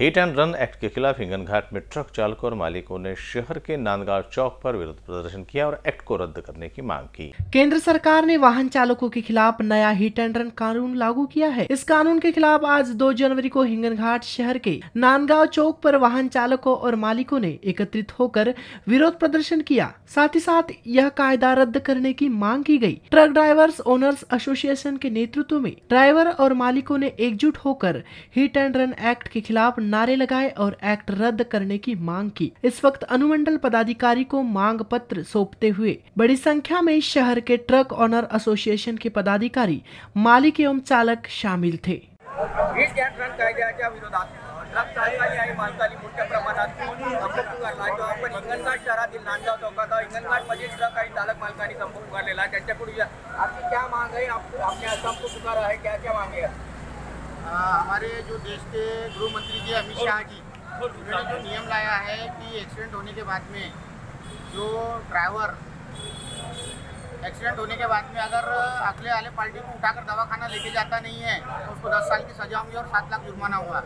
Hit and run act के खिलाफ हिंगनघाट में ट्रक चालकों और मालिकों ने शहर के नांदगांव चौक पर विरोध प्रदर्शन किया और एक्ट को रद्द करने की मांग की। केंद्र सरकार ने वाहन चालकों के खिलाफ नया हिट एंड रन कानून लागू किया है। इस कानून के खिलाफ आज 2 जनवरी को हिंगनघाट शहर के नांदगांव चौक पर वाहन चालकों और मालिकों ने एकत्रित होकर विरोध प्रदर्शन किया। साथ ही साथ यह कायदा रद्द करने की मांग की गई। ट्रक ड्राइवर्स ओनर्स एसोसिएशन के नेतृत्व में ड्राइवर और मालिकों ने एकजुट होकर हिट एंड रन एक्ट के खिलाफ नारे लगाए और एक्ट रद्द करने की मांग की। इस वक्त अनुमंडल पदाधिकारी को मांग पत्र सौंपते हुए बड़ी संख्या में शहर के ट्रक ओनर एसोसिएशन के पदाधिकारी, मालिक एवं चालक शामिल थे। हिट एंड रन कायद्याच्या विरोधात ट्रक चालकांनी आणि मालकांनी मोठ्या प्रमाणात संप पुकारला आहे। जो आपण हिंगणघाट शहरातील नांदगाव चौकात हिंगणघाटमध्ये ट्रक आणि चालक मालकांनी संप पुकारलेला आहे। त्यांच्याकडून आपकी क्या मांग है? आपने संप पुकारा है, क्या क्या मांगे है? हमारे जो देश के गृह मंत्री जी अमित शाह जी, उन्होंने जो नियम लाया है कि एक्सीडेंट होने के बाद में जो ड्राइवर एक्सीडेंट होने के बाद में अगर अगले वाले पार्टी को उठाकर दवाखाना लेके जाता नहीं है तो उसको 10 साल की सजा होगी और 7 लाख जुर्माना होगा।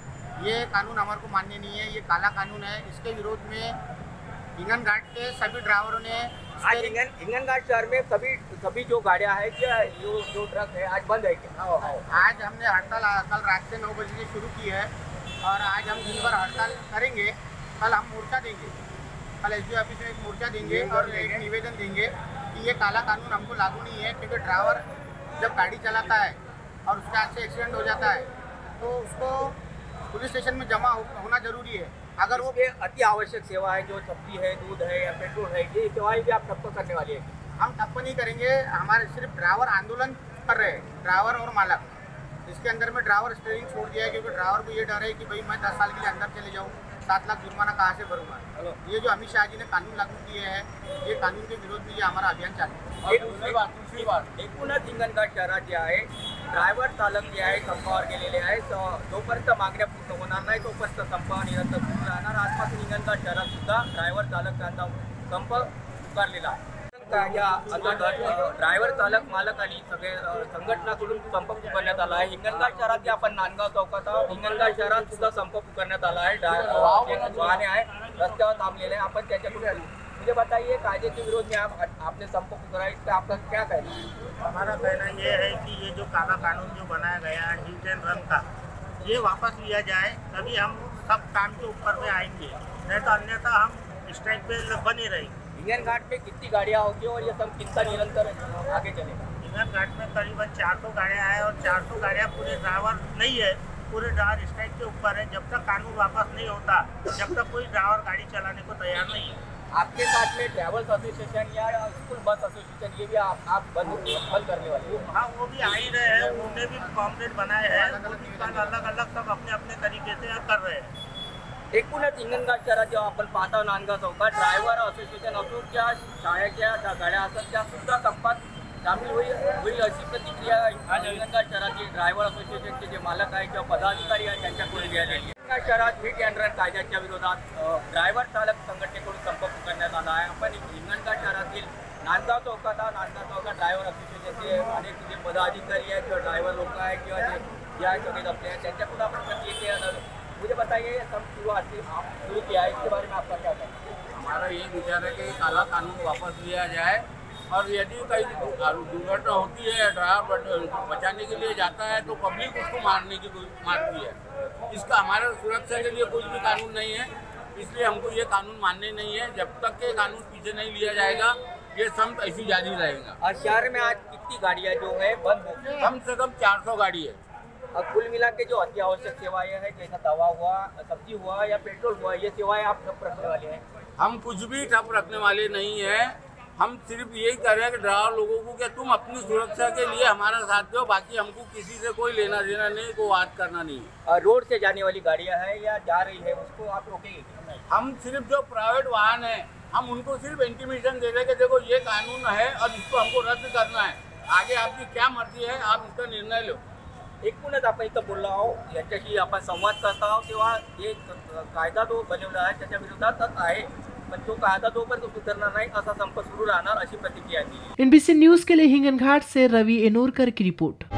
ये कानून हमारे को मान्य नहीं है, ये काला कानून है। इसके विरोध में हिंगनघाट के सभी ड्राइवरों ने आज हिंगनघाट शहर में सभी जो गाड़ियाँ हैं क्या जो ट्रक है आज बंद है क्या? आज हमने हड़ताल कल रात से 9 बजे से शुरू की है और आज हम दिन भर हड़ताल करेंगे। कल हम मोर्चा देंगे, कल एसडीओ ऑफिस में एक मोर्चा देंगे और एक निवेदन देंगे कि ये काला कानून हमको लागू नहीं है। क्योंकि ड्राइवर जब गाड़ी चलाता है और उसके हाथ से एक्सीडेंट हो जाता है तो उसको पुलिस स्टेशन में जमा होना जरूरी है। अगर वो अति आवश्यक सेवा है जो सब्जी है, दूध है या पेट्रोल है, ये सेवाएं भी आप ठप्प करने वाली है? हम ठप्प नहीं करेंगे। हमारे सिर्फ ड्राइवर आंदोलन कर रहे हैं, ड्राइवर और मालक। इसके अंदर में ड्राइवर स्टीयरिंग छोड़ दिया है क्योंकि ड्राइवर को ये डर है कि भाई मैं 10 साल के लिए अंदर चले जाऊँ, 7 लाख जुर्माना कहाँ से भरूंगा। ये जो अमित शाह जी ने कानून लागू किए हैं, ये कानून के विरोध में ये हमारा अभियान चालू है। दूसरी बात एकूणच हिंगणघाट शहरात जे आहे ड्रायव्हर चालक जे आहे संपावर गेलेले आहे। जोपर्यंत मागण्या पूर्ण होणार नाही तोपर्यंत संप निरंतर सुरू राहणार। आजपासून हिंगणघाट शहरात सुद्धा ड्रायव्हर चालकांचा संप पुकारलेला आहे। या अंतर्गत ड्रायव्हर चालक मालक आणि सगळे संघटनाकडून संप पुकारण्यात आला आहे। हिंगणघाट शहरात आपण नांदगाव चौकात हिंगणघाट शहरात सुद्धा संप पुकारण्यात आला आहे। वाहने आहे रस्त्यावर थांबलेले आपण त्याच्याकडून मुझे बताइए कायदे के विरोध में आपने संप पुकारा, इस पर आपका क्या कहना है? हमारा कहना ये है कि ये जो काला कानून जो बनाया गया है हिट एंड रन का, ये वापस लिया जाए तभी हम सब काम के ऊपर में आएंगे, नहीं तो अन्यथा हम स्ट्राइक पे बने रहेंगे। हिंगनघाट में कितनी गाड़ियाँ होगी और ये सब कितना निरंतर आगे चलेगा? हिंगनघाट में करीबन 400 गाड़ियाँ हैं और 400 गाड़ियाँ पूरे ड्राइवर नहीं है, पूरे ड्राइवर स्ट्राइक के ऊपर है। जब तक कानून वापस नहीं होता जब तक कोई ड्राइवर गाड़ी चलाने को तैयार नहीं है। आपके साथ में ट्रैवल्स एसोसिएशन या स्कूल बस एसोसिएशन ये भी आप बंद करने वाले? हाँ, वो भी आ ही रहे हैं, उन्होंने भी पॉम्पलेट बनाए हैं, अलग अलग सब अपने अपने तरीके से कर रहे हैं। एकूणच हिंगणघाट शहरात जेव्हा आपण पाहता नांदगाव चौकात ड्रायव्हर असोसिएशन असो किंवा शाळेच्या गाड्या असतात त्या सुद्धा संपात सामील होईल अशी प्रतिक्रिया आज हिंगणघाट शहरातील ड्रायव्हर असोसिएशनचे जे मालक आहे किंवा पदाधिकारी आहेत त्यांच्याकडून घ्यायला येईल। हिंगणघाट शहरात हिट अँड रन कायद्याच्या विरोधात ड्रायव्हर चालक संघटनेकडून संप पुकारण्यात आला आहे। आपण हिंगणघाट शहरातील नांदगाव चौकात ड्रायव्हर असोसिएशनचे अनेक जे पदाधिकारी आहेत किंवा ड्रायव्हर लोक आहेत किंवा जे आहेत सगळे आपले आहेत त्यांच्याकडून आपण प्रतिक्रिया मुझे बताइए शुरू किया है, इसके बारे में आपका क्या कहना है? हमारा यही विचार है कि काला कानून वापस लिया जाए और यदि कहीं दुर्घटना होती है, ड्राइवर बचाने के लिए जाता है तो पब्लिक उसको मारती है। इसका हमारे सुरक्षा के लिए कोई भी कानून नहीं है, इसलिए हमको ये कानून मानने नहीं है। जब तक के कानून पीछे नहीं लिया जाएगा ये संप ऐसी जारी रहेगा। और शहर में आज कितनी गाड़ियाँ जो है बंद हो गई? कम से कम 400 गाड़ी है। कुल मिला के जो अति आवश्यक सेवाएं हैं जैसा दवा हुआ, सब्जी हुआ या पेट्रोल हुआ, ये सेवाएं आप ठप रखने वाले हैं? हम कुछ भी ठप रखने वाले नहीं है। हम सिर्फ यही कर रहे हैं कि ड्राइवर लोगों को कि तुम अपनी सुरक्षा के लिए हमारा साथ दो, बाकी हमको किसी से कोई लेना देना नहीं, कोई बात करना नहीं। रोड से जाने वाली गाड़ियां हैं या जा रही है उसको आप रोकेंगे? हम सिर्फ जो प्राइवेट वाहन है हम उनको सिर्फ इंटीमेशन दे रहे कि देखो ये कानून है और इसको हमको रद्द करना है। आगे आपकी क्या मर्जी है, आप इसका निर्णय लो। एकूणच आपण इथं बोललो आहोत, याच्याशी आपण संवाद करता आहोत तेव्हा एक कायदा जो बनवला आहे त्याच्या विरोधातच आहे, पण तो कायदा जोपर्यंत सुधारणार नाही असा संप सुरू राहणार अशी प्रतिक्रिया दिली। NBC न्यूज के लिए हिंगनघाट से रवि एनोरकर की रिपोर्ट।